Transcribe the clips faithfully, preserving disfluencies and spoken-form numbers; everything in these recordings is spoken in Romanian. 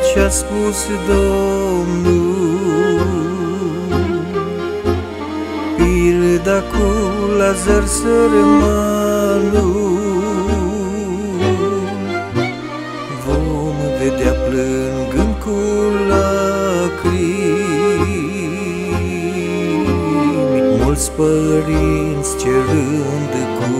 ce-a spus Domnul, pilda cu Lazar sărmanul. Vom vedea plângând cu lacrimi mulți părinți cerând cu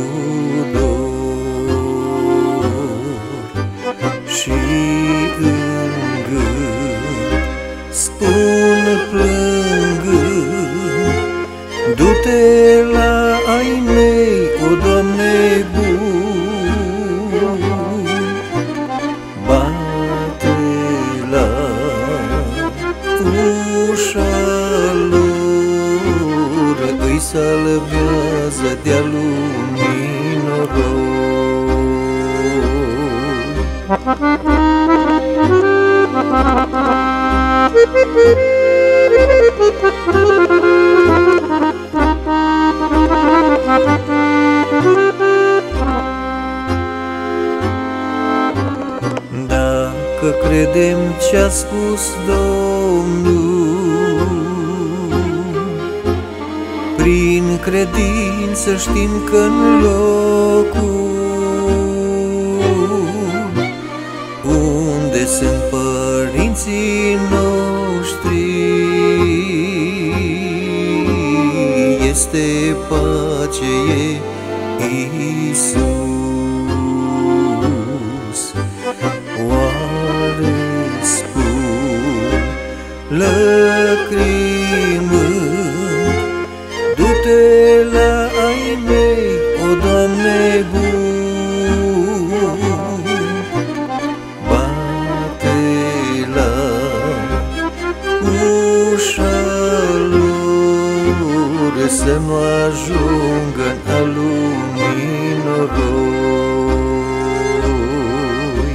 dor și în gând spun plângând: du-te la ai mei, o Doamne bun, bate la ușa lor, îi salvează de-a lumii noroi. Dacă credem ce-a spus Domnul, prin credință știm că-n locul unde sunt părinții noștri este pace, e Iisus. Oare spun lăcrimând: du-te la ai mei, o Doamne bun, bate la ușa lor, să nu ajungă-n a lumii noroi.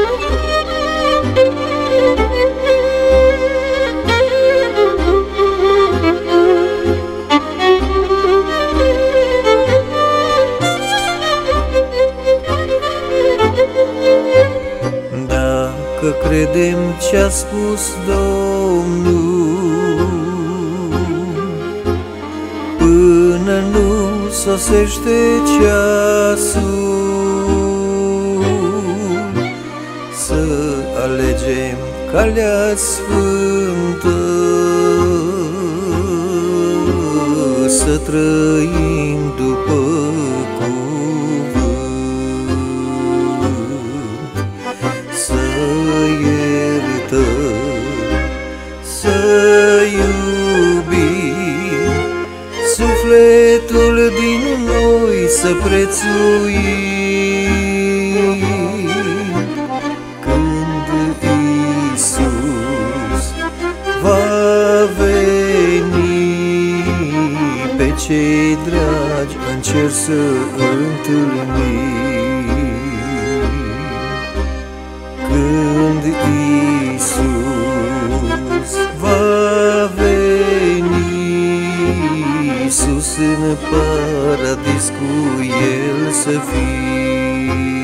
Dacă credem ce-a spus Domnul, până nu sosește ceasul, să alegem calea sfântă, să trăim după cuvânt, să iertăm, să iubim, sufletul din noi să prețuim. Când Iisus va veni, pe cei dragi în cer să întâlnim. Când Iisus va veni, sus în paradis cu El să fim.